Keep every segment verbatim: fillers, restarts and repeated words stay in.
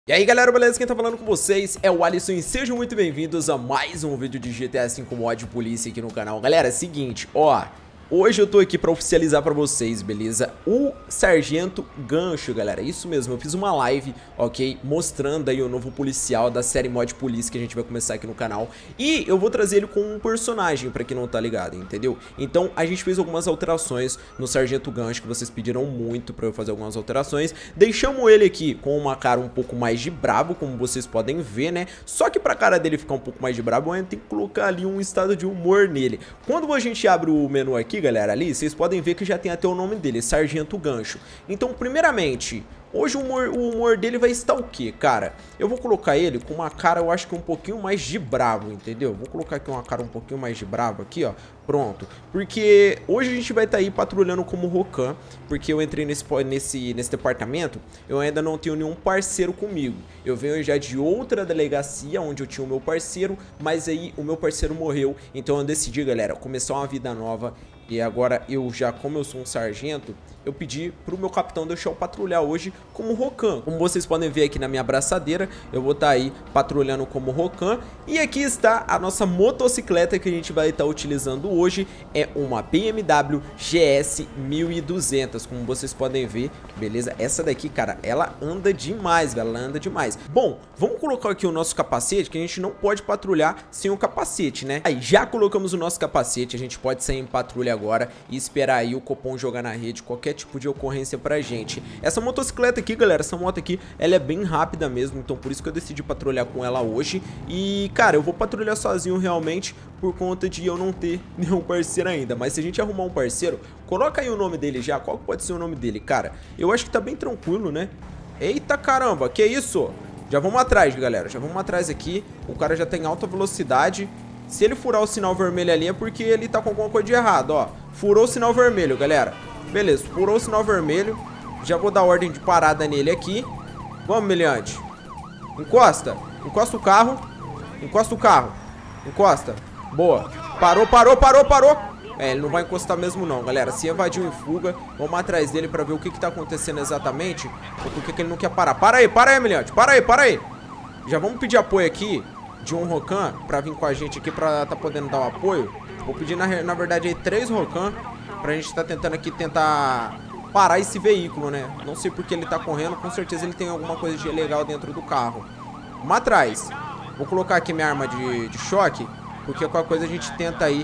E aí galera, beleza? Quem tá falando com vocês é o Alisson e sejam muito bem-vindos a mais um vídeo de G T A cinco Mod Polícia aqui no canal. Galera, é o seguinte, ó, hoje eu tô aqui pra oficializar pra vocês, beleza? O Sargento Gancho, galera, isso mesmo, eu fiz uma live, ok? Mostrando aí o novo policial da série Mod Polícia que a gente vai começar aqui no canal. E eu vou trazer ele com um personagem, pra quem não tá ligado, entendeu? Então a gente fez algumas alterações no Sargento Gancho, que vocês pediram muito pra eu fazer algumas alterações. Deixamos ele aqui com uma cara um pouco mais de brabo, como vocês podem ver, né? Só que pra cara dele ficar um pouco mais de brabo, eu tenho que colocar ali um estado de humor nele. Quando a gente abre o menu aqui, galera, ali, vocês podem ver que já tem até o nome dele, Sargento Gancho. Então, primeiramente, hoje o humor, o humor dele vai estar o quê, cara? Eu vou colocar ele com uma cara, eu acho que um pouquinho mais de bravo, entendeu? Vou colocar aqui uma cara um pouquinho mais de bravo aqui, ó. Pronto. Porque hoje a gente vai estar aí patrulhando como Rokan, porque eu entrei nesse, nesse, nesse departamento, eu ainda não tenho nenhum parceiro comigo. Eu venho já de outra delegacia, onde eu tinha o meu parceiro, mas aí o meu parceiro morreu, então eu decidi, galera, começar uma vida nova. E agora eu já, como eu sou um sargento, eu pedi pro meu capitão deixar eu patrulhar hoje como Rokan. Como vocês podem ver aqui na minha abraçadeira, eu vou estar aí patrulhando como Rokan. E aqui está a nossa motocicleta que a gente vai estar utilizando hoje. É uma B M W G S mil e duzentos, como vocês podem ver, beleza? Essa daqui, cara, ela anda demais, velho, ela anda demais. Bom, vamos colocar aqui o nosso capacete, que a gente não pode patrulhar sem o capacete, né? Aí, já colocamos o nosso capacete, a gente pode sair em patrulha agora. Agora e esperar aí o Copom jogar na rede qualquer tipo de ocorrência pra gente. Essa motocicleta aqui, galera, essa moto aqui, ela é bem rápida mesmo, então por isso que eu decidi patrulhar com ela hoje. E, cara, eu vou patrulhar sozinho realmente por conta de eu não ter nenhum parceiro ainda. Mas se a gente arrumar um parceiro, coloca aí o nome dele já. Qual pode ser o nome dele, cara? Eu acho que tá bem tranquilo, né? Eita caramba, que isso? Já vamos atrás, galera, já vamos atrás aqui. O cara já tá em alta velocidade. Se ele furar o sinal vermelho ali é porque ele tá com alguma coisa de errado, ó. Furou o sinal vermelho, galera. Beleza, furou o sinal vermelho. Já vou dar ordem de parada nele aqui. Vamos, meliante. Encosta. Encosta o carro. Encosta o carro. Encosta. Boa. Parou, parou, parou, parou. É, ele não vai encostar mesmo não, galera. Se evadiu em fuga, vamos atrás dele pra ver o que que tá acontecendo exatamente. Ou por que que ele não quer parar. Para aí, para aí, meliante. Para aí, para aí. Já vamos pedir apoio aqui de um Rokan pra vir com a gente aqui pra tá podendo dar o apoio. Vou pedir na, na verdade aí três Rokan pra gente tá tentando aqui tentar parar esse veículo, né? Não sei porque ele tá correndo, com certeza ele tem alguma coisa de ilegal dentro do carro. Vamos atrás. Vou colocar aqui minha arma de, de choque, porque qualquer coisa a gente tenta aí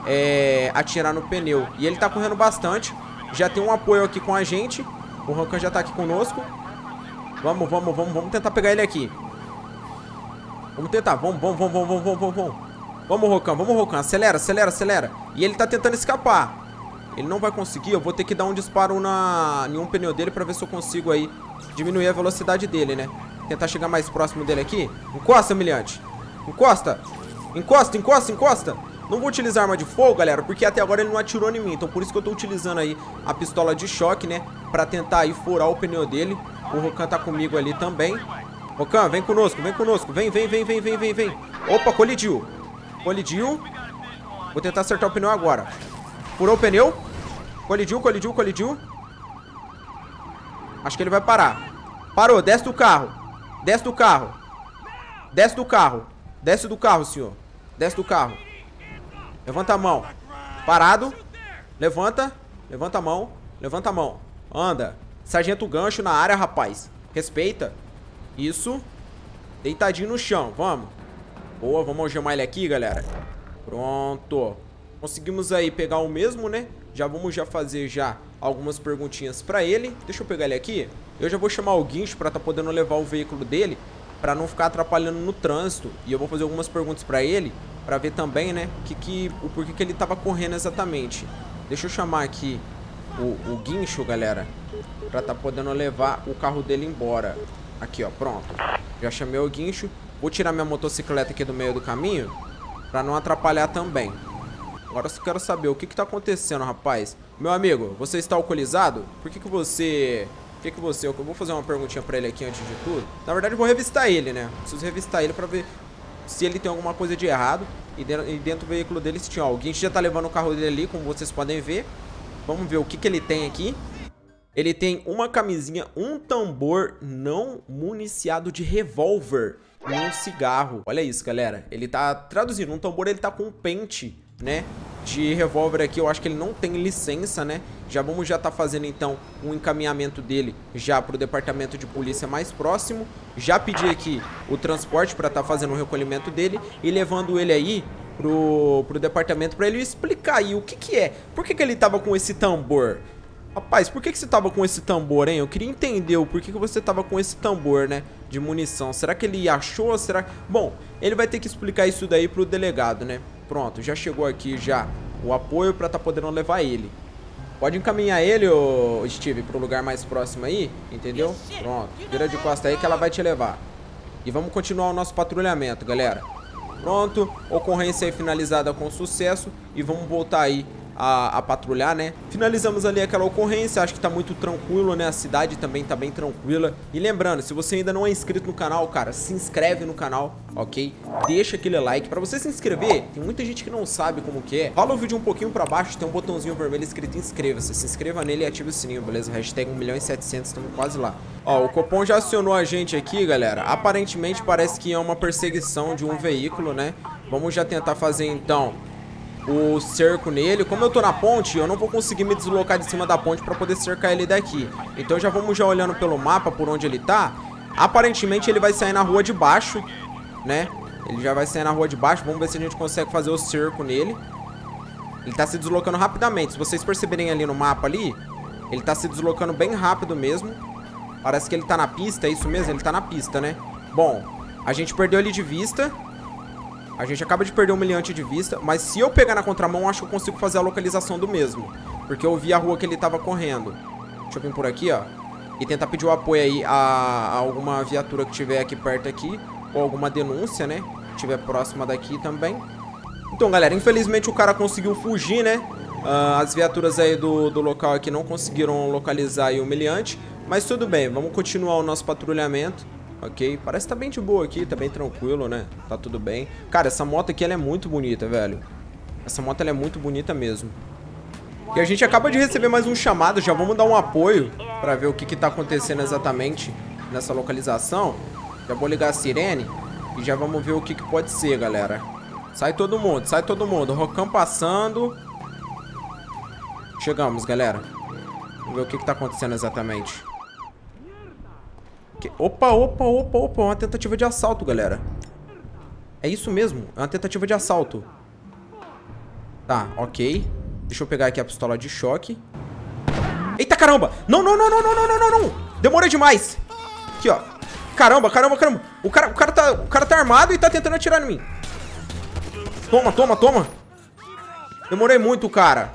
é, atirar no pneu. E ele tá correndo bastante. Já tem um apoio aqui com a gente. O Rokan já tá aqui conosco. Vamos, vamos, vamos, vamos tentar pegar ele aqui. Vamos tentar, vamos, vamos, vamos, vamos, vamos, vamos, vamos. Vamos, Rokan, vamos, Rokan, acelera, acelera, acelera. E ele tá tentando escapar. Ele não vai conseguir, eu vou ter que dar um disparo na... em um pneu dele pra ver se eu consigo aí diminuir a velocidade dele, né? Tentar chegar mais próximo dele aqui. Encosta, humilhante. Encosta. Encosta, encosta, encosta. Não vou utilizar arma de fogo, galera, porque até agora ele não atirou em mim. Então por isso que eu tô utilizando aí a pistola de choque, né? Pra tentar aí furar o pneu dele. O Rokan tá comigo ali também. Rokan, vem conosco, vem conosco. Vem, vem, vem, vem, vem, vem, vem. Opa, colidiu. Colidiu. Vou tentar acertar o pneu agora. Furou o pneu. Colidiu, colidiu, colidiu. Acho que ele vai parar. Parou, desce do carro. Desce do carro. Desce do carro. Desce do carro, senhor. Desce do carro. Levanta a mão. Parado. Levanta. Levanta a mão. Levanta a mão. Anda. Sargento Gancho na área, rapaz. Respeita. Isso. Deitadinho no chão, vamos. Boa, vamos algemar ele aqui, galera. Pronto. Conseguimos aí pegar o mesmo, né? Já vamos já fazer já algumas perguntinhas pra ele. Deixa eu pegar ele aqui. Eu já vou chamar o guincho pra tá podendo levar o veículo dele, pra não ficar atrapalhando no trânsito. E eu vou fazer algumas perguntas pra ele, pra ver também, né, que, que, o porquê que ele tava correndo exatamente. Deixa eu chamar aqui o, o guincho, galera, pra tá podendo levar o carro dele embora. Aqui, ó, pronto. Já chamei o guincho. Vou tirar minha motocicleta aqui do meio do caminho, pra não atrapalhar também. Agora eu só quero saber o que que tá acontecendo, rapaz. Meu amigo, você está alcoolizado? Por que que você... Por que que você... Eu vou fazer uma perguntinha pra ele aqui antes de tudo. Na verdade eu vou revistar ele, né? Preciso revistar ele pra ver se ele tem alguma coisa de errado. E dentro, e dentro do veículo dele se tinha alguém. A gente já tá levando o carro dele ali, como vocês podem ver. Vamos ver o que que ele tem aqui. Ele tem uma camisinha, um tambor não municiado de revólver e um cigarro. Olha isso, galera. Ele tá traduzindo. Um tambor, ele tá com um pente, né, de revólver aqui. Eu acho que ele não tem licença, né? Já vamos já tá fazendo, então, um encaminhamento dele já pro departamento de polícia mais próximo. Já pedi aqui o transporte pra tá fazendo o recolhimento dele e levando ele aí pro, pro departamento pra ele explicar aí o que que é. Por que que ele tava com esse tambor? Rapaz, por que que você tava com esse tambor, hein? Eu queria entender o porquê que você tava com esse tambor, né? De munição. Será que ele achou? Será... Bom, ele vai ter que explicar isso daí pro delegado, né? Pronto, já chegou aqui já o apoio pra tá podendo levar ele. Pode encaminhar ele, ô Steve, pro lugar mais próximo aí, entendeu? Pronto, vira de costa aí que ela vai te levar. E vamos continuar o nosso patrulhamento, galera. Pronto, ocorrência aí finalizada com sucesso. E vamos voltar aí A, a patrulhar, né? Finalizamos ali aquela ocorrência, acho que tá muito tranquilo, né? A cidade também tá bem tranquila. E lembrando, se você ainda não é inscrito no canal, cara, se inscreve no canal, ok? Deixa aquele like. Pra você se inscrever, tem muita gente que não sabe como que é. Rola o vídeo um pouquinho pra baixo, tem um botãozinho vermelho escrito inscreva-se. Se inscreva nele e ative o sininho, beleza? Hashtag um milhão e setecentos, estamos quase lá. Ó, o Copom já acionou a gente aqui, galera. Aparentemente parece que é uma perseguição de um veículo, né? Vamos já tentar fazer, então, o cerco nele. Como eu tô na ponte, eu não vou conseguir me deslocar de cima da ponte pra poder cercar ele daqui. Então já vamos já olhando pelo mapa por onde ele tá. Aparentemente ele vai sair na rua de baixo, né? Ele já vai sair na rua de baixo. Vamos ver se a gente consegue fazer o cerco nele. Ele tá se deslocando rapidamente. Se vocês perceberem ali no mapa ali, ele tá se deslocando bem rápido mesmo. Parece que ele tá na pista, é isso mesmo? Ele tá na pista, né? Bom, a gente perdeu ele de vista. A gente acaba de perder o humilhante de vista, mas se eu pegar na contramão, acho que eu consigo fazer a localização do mesmo. Porque eu vi a rua que ele tava correndo. Deixa eu vir por aqui, ó. E tentar pedir o apoio aí a, a alguma viatura que tiver aqui perto aqui. Ou alguma denúncia, né? Que tiver próxima daqui também. Então, galera, infelizmente o cara conseguiu fugir, né? Uh, as viaturas aí do, do local aqui não conseguiram localizar aí o humilhante. Mas tudo bem, vamos continuar o nosso patrulhamento. Ok, parece que tá bem de boa aqui, tá bem tranquilo, né? Tá tudo bem. Cara, essa moto aqui, ela é muito bonita, velho. Essa moto, ela é muito bonita mesmo. E a gente acaba de receber mais um chamado, já vamos dar um apoio pra ver o que que tá acontecendo exatamente nessa localização. Já vou ligar a sirene e já vamos ver o que que pode ser, galera. Sai todo mundo, sai todo mundo. Rocão passando. Chegamos, galera. Vamos ver o que que tá acontecendo exatamente. Que... Opa, opa, opa, opa, uma tentativa de assalto, galera. É isso mesmo, é uma tentativa de assalto. Tá, ok. Deixa eu pegar aqui a pistola de choque. Eita, caramba! Não, não, não, não, não, não, não, não, não! Demorei demais! Aqui, ó. Caramba, caramba, caramba! O cara, o cara, tá, o cara tá armado e tá tentando atirar em mim. Toma, toma, toma! Demorei muito, cara.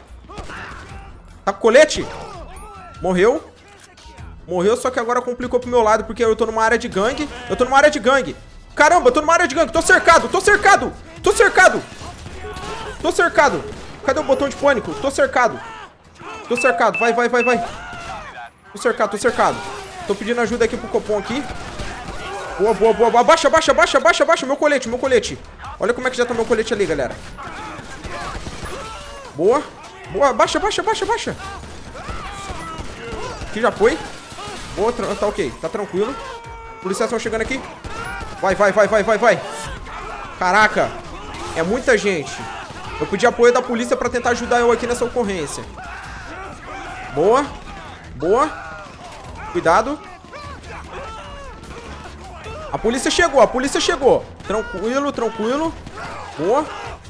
Tá com colete? Morreu. Morreu, só que agora complicou pro meu lado, porque eu tô numa área de gangue. Eu tô numa área de gangue. Caramba, eu tô numa área de gangue. Tô cercado, tô cercado. Tô cercado. Tô cercado. Cadê o botão de pânico? Tô cercado. Tô cercado. Vai, vai, vai, vai. Tô cercado, tô cercado. Tô pedindo ajuda aqui pro Copom aqui. Boa, boa, boa. Abaixa, abaixa, abaixa, abaixa, abaixa. Meu colete, meu colete. Olha como é que já tá meu colete ali, galera. Boa. Boa, abaixa, abaixa, abaixa, abaixa. Aqui já foi. Boa, tá ok, tá tranquilo. Policiais estão chegando aqui. Vai, vai, vai, vai, vai, vai. Caraca, é muita gente. Eu pedi apoio da polícia pra tentar ajudar eu aqui nessa ocorrência. Boa. Boa. Cuidado. A polícia chegou, a polícia chegou. Tranquilo, tranquilo. Boa.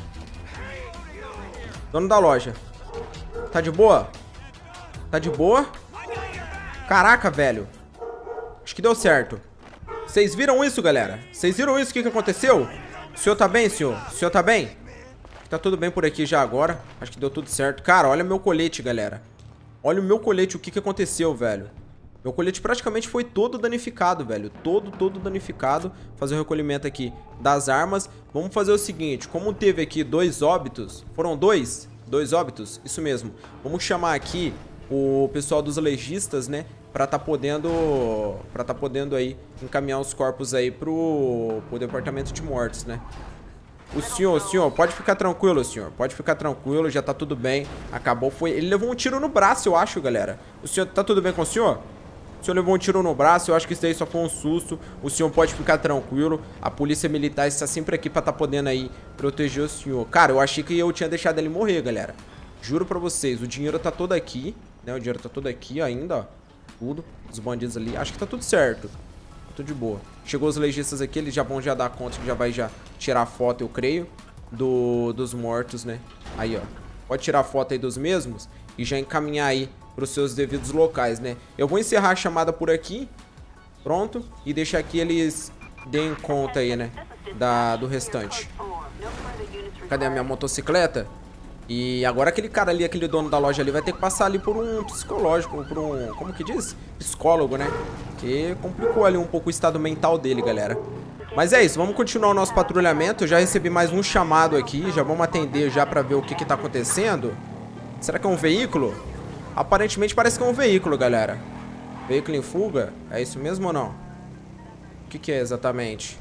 Dono da loja. Tá de boa? Tá de boa? Caraca, velho. Acho que deu certo. Vocês viram isso, galera? Vocês viram isso? O que que aconteceu? O senhor tá bem, senhor? O senhor tá bem? Tá tudo bem por aqui já agora. Acho que deu tudo certo. Cara, olha meu colete, galera. Olha o meu colete. O que que aconteceu, velho? Meu colete praticamente foi todo danificado, velho. Todo, todo danificado. Fazer o recolhimento aqui das armas. Vamos fazer o seguinte. Como teve aqui dois óbitos. Foram dois? Dois óbitos? Isso mesmo. Vamos chamar aqui o pessoal dos legistas, né, pra tá podendo pra tá podendo aí encaminhar os corpos aí pro, pro departamento de mortes, né. O senhor, senhor, pode ficar tranquilo, senhor. Pode ficar tranquilo, já tá tudo bem. Acabou, foi... Ele levou um tiro no braço, eu acho, galera. O senhor, tá tudo bem com o senhor? O senhor levou um tiro no braço, eu acho que isso daí só foi um susto. O senhor pode ficar tranquilo. A polícia militar está sempre aqui pra tá podendo aí proteger o senhor. Cara, eu achei que eu tinha deixado ele morrer, galera. Juro pra vocês, o dinheiro tá todo aqui, né? O dinheiro tá todo aqui ainda, ó. Tudo, os bandidos ali. Acho que tá tudo certo. Tudo de boa. Chegou os legistas aqui, eles já vão já dar conta que já vai já tirar foto, eu creio, do, dos mortos, né? Aí, ó. Pode tirar foto aí dos mesmos e já encaminhar aí para os seus devidos locais, né? Eu vou encerrar a chamada por aqui. Pronto. E deixar que eles deem conta aí, né? Da, do restante. Cadê a minha motocicleta? E agora aquele cara ali, aquele dono da loja ali, vai ter que passar ali por um psicológico, por um... Como que diz? Psicólogo, né? Que complicou ali um pouco o estado mental dele, galera. Mas é isso, vamos continuar o nosso patrulhamento. Eu já recebi mais um chamado aqui, já vamos atender já pra ver o que que tá acontecendo. Será que é um veículo? Aparentemente parece que é um veículo, galera. Veículo em fuga? É isso mesmo ou não? O que que é exatamente?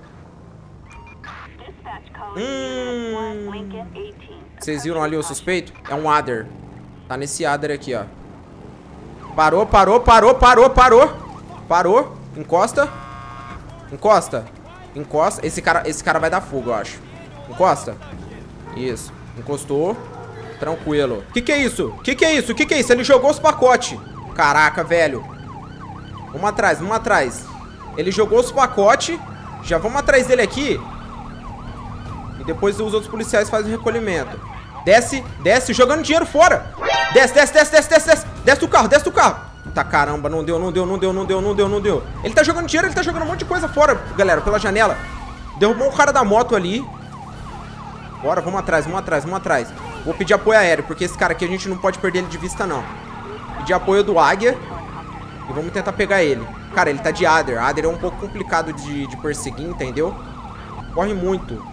Hum... Vocês viram ali o suspeito? É um Adder. Tá nesse Adder aqui, ó. Parou, parou, parou, parou, parou. Parou. Encosta. Encosta. Encosta. Esse cara, esse cara vai dar fuga, eu acho. Encosta. Isso. Encostou. Tranquilo. Que que é isso? Que que é isso? Que que é isso? Ele jogou os pacotes. Caraca, velho. Vamos atrás, vamos atrás. Ele jogou os pacotes. Já vamos atrás dele aqui. E depois os outros policiais fazem o recolhimento. Desce, desce, jogando dinheiro fora. Desce, desce, desce, desce, desce, desce. Desce do carro, desce do carro. Tá, caramba, não deu, não deu, não deu, não deu, não deu, não deu. Ele tá jogando dinheiro, ele tá jogando um monte de coisa fora, galera, pela janela. Derrubou o cara da moto ali. Bora, vamos atrás, vamos atrás, vamos atrás. Vou pedir apoio aéreo, porque esse cara aqui a gente não pode perder ele de vista, não. Pedir apoio do Águia. E vamos tentar pegar ele. Cara, ele tá de Adder. Adder é um pouco complicado de, de perseguir, entendeu? Corre muito.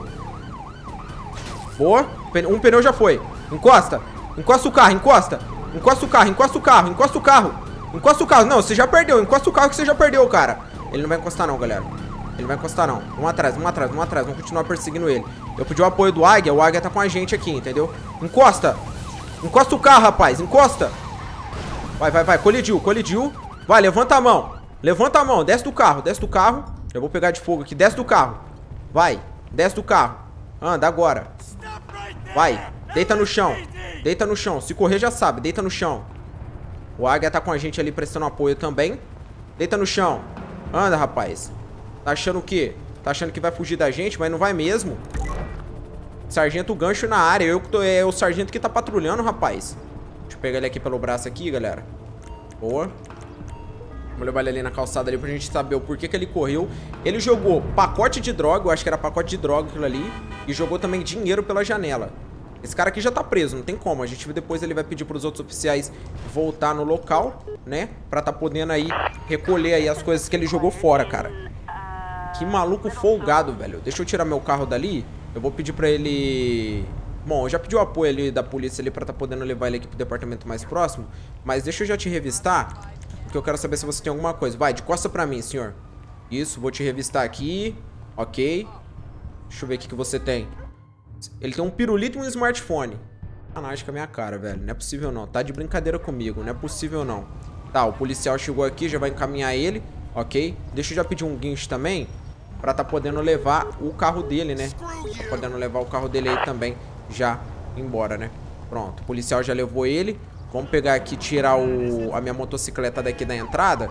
Boa. Um pneu já foi. Encosta. Encosta o carro, encosta. Encosta o carro, encosta o carro, encosta o carro. Encosta o carro. Não, você já perdeu. Encosta o carro que você já perdeu, cara. Ele não vai encostar não, galera. Ele não vai encostar não. Vamos atrás, vamos atrás, vamos atrás. Vamos continuar perseguindo ele. Eu pedi o apoio do Águia. O Águia tá com a gente aqui, entendeu? Encosta. Encosta o carro, rapaz. Encosta. Vai, vai, vai. Colidiu, colidiu. Vai, levanta a mão. Levanta a mão. Desce do carro, desce do carro. Eu vou pegar de fogo aqui. Desce do carro. Vai. Desce do carro. Anda agora. Vai. Deita no chão. Deita no chão. Se correr já sabe. Deita no chão. O Águia tá com a gente ali prestando apoio também. Deita no chão. Anda, rapaz. Tá achando o quê? Tá achando que vai fugir da gente, mas não vai mesmo. Sargento Gancho na área. Eu que tô, é o sargento que tá patrulhando, rapaz. Deixa eu pegar ele aqui pelo braço aqui, galera. Boa. Vamos levar ele ali na calçada ali pra gente saber o porquê que ele correu. Ele jogou pacote de droga, eu acho que era pacote de droga aquilo ali. E jogou também dinheiro pela janela. Esse cara aqui já tá preso, não tem como. A gente depois ele vai pedir pros outros oficiais voltar no local, né? Pra tá podendo aí recolher aí as coisas que ele jogou fora, cara. Que maluco folgado, velho. Deixa eu tirar meu carro dali. Eu vou pedir pra ele... Bom, eu já pedi o apoio ali da polícia ali pra tá podendo levar ele aqui pro departamento mais próximo. Mas deixa eu já te revistar, porque eu quero saber se você tem alguma coisa. Vai, de costa pra mim, senhor. Isso, vou te revistar aqui. Ok. Deixa eu ver o que que você tem. Ele tem um pirulito e um smartphone. Sacanagem com a minha cara, velho. Não é possível não. Tá de brincadeira comigo. Não é possível não. Tá, o policial chegou aqui, já vai encaminhar ele. Ok. Deixa eu já pedir um guincho também, pra tá podendo levar o carro dele, né? Tá podendo levar o carro dele aí também, já embora, né? Pronto, o policial já levou ele. Vamos pegar aqui e tirar o, a minha motocicleta daqui da entrada,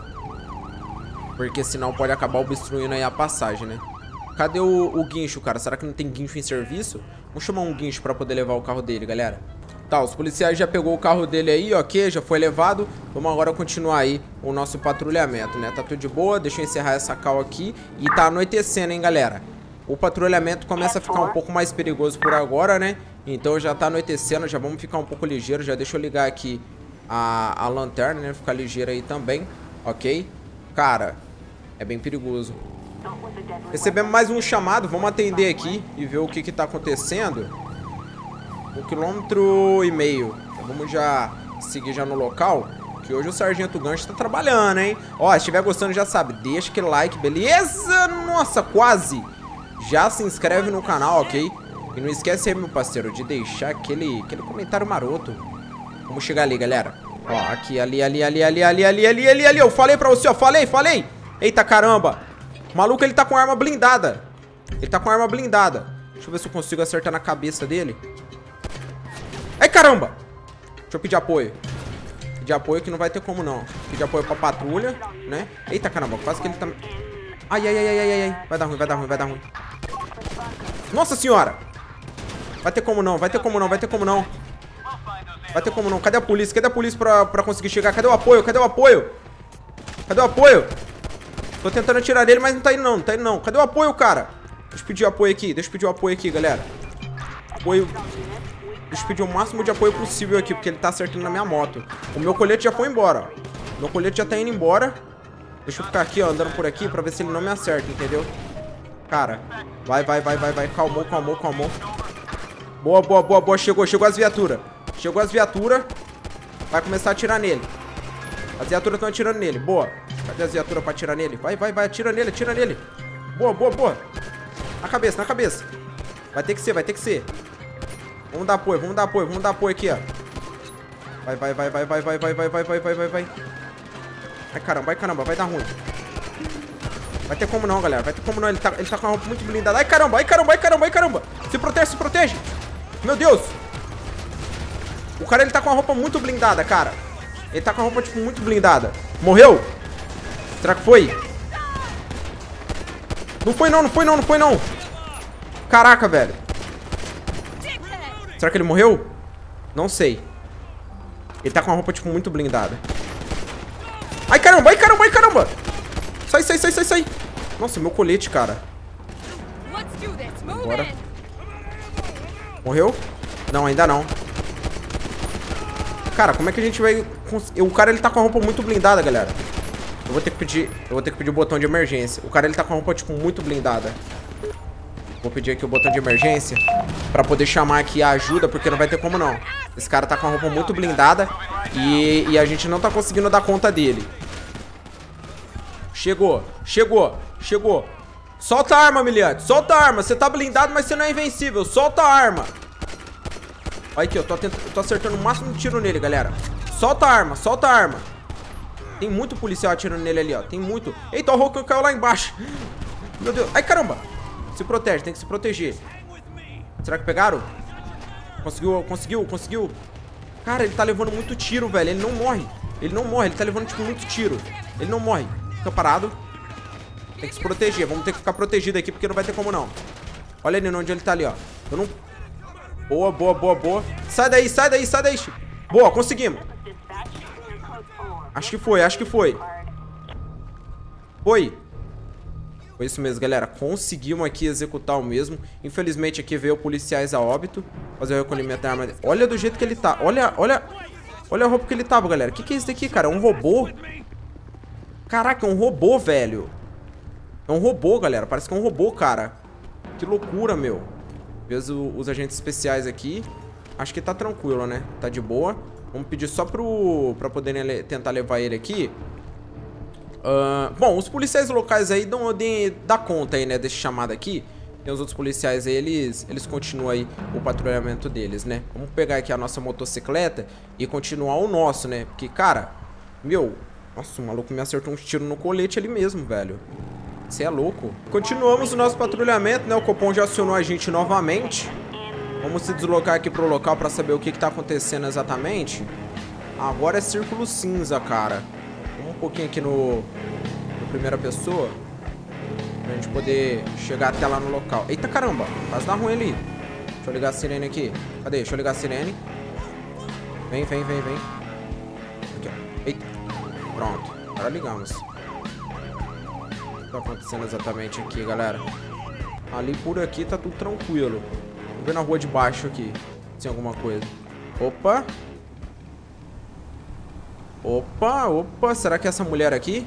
porque senão pode acabar obstruindo aí a passagem, né? Cadê o, o guincho, cara? Será que não tem guincho em serviço? Vamos chamar um guincho pra poder levar o carro dele, galera. Tá, os policiais já pegou o carro dele aí, ok, já foi levado. Vamos agora continuar aí o nosso patrulhamento, né? Tá tudo de boa, deixa eu encerrar essa call aqui. E tá anoitecendo, hein, galera? O patrulhamento começa a ficar um pouco mais perigoso por agora, né? Então já tá anoitecendo, já vamos ficar um pouco ligeiro. Já deixa eu ligar aqui a, a lanterna, né? Ficar ligeiro aí também, ok? Cara, é bem perigoso. Recebemos mais um chamado, vamos atender aqui e ver o que que tá acontecendo. Um quilômetro e meio. Então vamos já seguir já no local, que hoje o Sargento Gancho tá trabalhando, hein? Ó, se estiver gostando já sabe, deixa aquele like, beleza? Nossa, quase! já se inscreve no canal, ok? E não esquece aí, meu parceiro, de deixar aquele, aquele comentário maroto. Vamos chegar ali, galera. Ó, aqui, ali, ali, ali, ali, ali, ali, ali, ali, ali. Eu falei pra você, ó, falei, falei. Eita, caramba. O maluco, ele tá com arma blindada. Ele tá com arma blindada. Deixa eu ver se eu consigo acertar na cabeça dele. Ai, caramba. Deixa eu pedir apoio. Pedir apoio que não vai ter como, não. Pedir apoio pra patrulha, né? Eita, caramba, quase que ele tá... Ai, ai, ai, ai, ai, ai. Vai dar ruim, vai dar ruim, vai dar ruim. Nossa senhora. Vai ter como não, vai ter como não, vai ter como não. Vai ter como não. Cadê a polícia? Cadê a polícia pra, pra conseguir chegar? Cadê o apoio? Cadê o apoio? Cadê o apoio? Tô tentando atirar nele, mas não tá indo não, não tá indo não. Cadê o apoio, cara? Deixa eu pedir o apoio aqui, deixa eu pedir o apoio aqui, galera. Apoio... Deixa eu pedir o máximo de apoio possível aqui, porque ele tá acertando na minha moto. O meu colete já foi embora, ó. Meu colete já tá indo embora. Deixa eu ficar aqui, ó, andando por aqui pra ver se ele não me acerta, entendeu? Cara, vai, vai, vai, vai, vai. Calmou, calmou, calmou. Boa, boa, boa, boa. Chegou, chegou as viaturas. Chegou as viaturas. Vai começar a atirar nele. As viaturas estão atirando nele. Boa. Cadê as viaturas pra atirar nele? Vai, vai, vai. Atira nele, atira nele. Boa, boa, boa. Na cabeça, na cabeça. Vai ter que ser, vai ter que ser. Vamos dar apoio, vamos dar apoio, vamos dar apoio aqui, ó. Vai, vai, vai, vai, vai, vai, vai, vai, vai, vai, vai, vai, vai. Ai, caramba, vai, caramba, vai dar ruim. Vai ter como não, galera. Vai ter como não. Ele tá, ele tá com a roupa muito blindada. Ai, caramba, ai, caramba, ai, caramba, ai, caramba. Se protege, se protege. Meu Deus. O cara, ele tá com a roupa muito blindada, cara. Ele tá com a roupa, tipo, muito blindada. Morreu? Será que foi? Não foi não, não foi não, não foi não. Caraca, velho. Será que ele morreu? Não sei. Ele tá com a roupa, tipo, muito blindada. Ai, caramba, ai, caramba, ai, caramba. Sai, sai, sai, sai, sai. Nossa, meu colete, cara. Bora. Morreu? Não, ainda não. Cara, como é que a gente vai... O cara, ele tá com a roupa muito blindada, galera. Eu vou ter que pedir... Eu vou ter que pedir o botão de emergência. O cara, ele tá com a roupa, tipo, muito blindada. Vou pedir aqui o botão de emergência pra poder chamar aqui a ajuda, porque não vai ter como não. Esse cara tá com a roupa muito blindada e, e a gente não tá conseguindo dar conta dele. Chegou, chegou, chegou. Solta a arma, miliante, solta a arma. Você tá blindado, mas você não é invencível. Solta a arma. Olha aqui, eu tô, tentando, eu tô acertando o máximo de tiro nele, galera. Solta a arma, solta a arma. Tem muito policial atirando nele ali, ó. Tem muito. Eita, o Hulk caiu lá embaixo. Meu Deus. Ai, caramba. Se protege, tem que se proteger. Será que pegaram? Conseguiu, conseguiu, conseguiu. Cara, ele tá levando muito tiro, velho. Ele não morre. Ele não morre, ele tá levando, tipo, muito tiro. Ele não morre. Fica parado. Tem que se proteger. Vamos ter que ficar protegido aqui, porque não vai ter como não. Olha ali onde ele tá ali, ó. Eu não... Boa, boa, boa, boa. Sai daí, sai daí, sai daí. Boa, conseguimos. Acho que foi, acho que foi. Foi. Foi isso mesmo, galera. Conseguimos aqui executar o mesmo. Infelizmente aqui veio policiais a óbito. Fazer o recolhimento da arma. Olha do jeito que ele tá. Olha, olha. Olha a roupa que ele tava, galera. O que, que é isso daqui, cara? É um robô? Caraca, é um robô, velho. É um robô, galera. Parece que é um robô, cara. Que loucura, meu. Vejo os agentes especiais aqui. Acho que tá tranquilo, né? Tá de boa. Vamos pedir só pro... Pra poderem le tentar levar ele aqui. Uh, bom, os policiais locais aí dão, de, dá conta aí, né? Desse chamado aqui. Tem os outros policiais aí, eles, eles continuam aí o patrulhamento deles, né? Vamos pegar aqui a nossa motocicleta e continuar o nosso, né? Porque, cara, meu... Nossa, o maluco me acertou um tiro no colete ali mesmo, velho. Você é louco. Continuamos o nosso patrulhamento, né? O Copom já acionou a gente novamente. Vamos se deslocar aqui pro local pra saber o que que tá acontecendo exatamente. Agora é círculo cinza, cara. Vamos um pouquinho aqui no, no primeira pessoa. Pra gente poder chegar até lá no local. Eita, caramba. Quase dá ruim ali. Deixa eu ligar a sirene aqui. Cadê? Deixa eu ligar a sirene. Vem, vem, vem, vem. Aqui, ó. Eita. Pronto. Agora ligamos. O que tá acontecendo exatamente aqui, galera? Ali por aqui tá tudo tranquilo. Vamos ver na rua de baixo aqui se tem alguma coisa. Opa. Opa, opa. Será que é essa mulher aqui?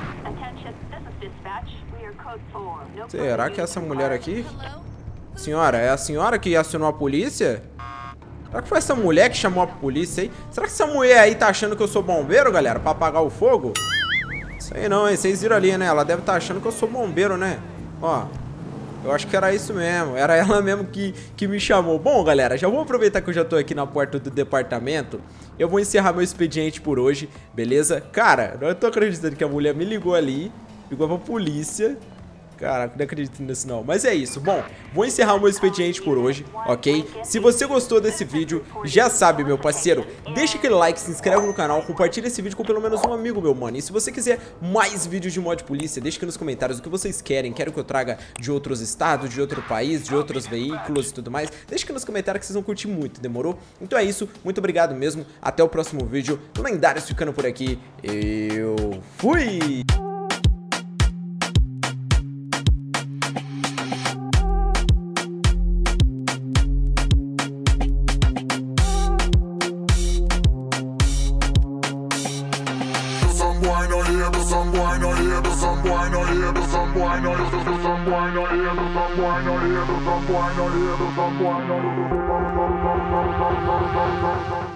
Será que é essa mulher aqui? Senhora, é a senhora que acionou a polícia? Será que foi essa mulher que chamou a polícia aí? Será que essa mulher aí tá achando que eu sou bombeiro, galera? Pra apagar o fogo? Isso aí não, hein? Vocês viram ali, né? Ela deve estar achando que eu sou bombeiro, né? Ó. Eu acho que era isso mesmo, era ela mesmo que, que me chamou. Bom, galera, já vou aproveitar que eu já tô aqui na porta do departamento. Eu vou encerrar meu expediente por hoje, beleza? Cara, não tô acreditando que a mulher me ligou ali, ligou pra polícia. Caraca, não acredito nisso não. Mas é isso, bom, vou encerrar o meu expediente por hoje, ok? Se você gostou desse vídeo, já sabe, meu parceiro, deixa aquele like, se inscreve no canal, compartilha esse vídeo com pelo menos um amigo, meu mano. E se você quiser mais vídeos de mod polícia, deixa aqui nos comentários o que vocês querem. Quero que eu traga de outros estados, de outro país, de outros veículos e tudo mais. Deixa aqui nos comentários que vocês vão curtir muito, demorou? Então é isso, muito obrigado mesmo, até o próximo vídeo. O Lendários ficando por aqui, eu fui! Some boy no here, but some boy no here, but some boy no here, but some boy no here, but some boy no here, but some boy no here, but some boy no here, but some boy no here.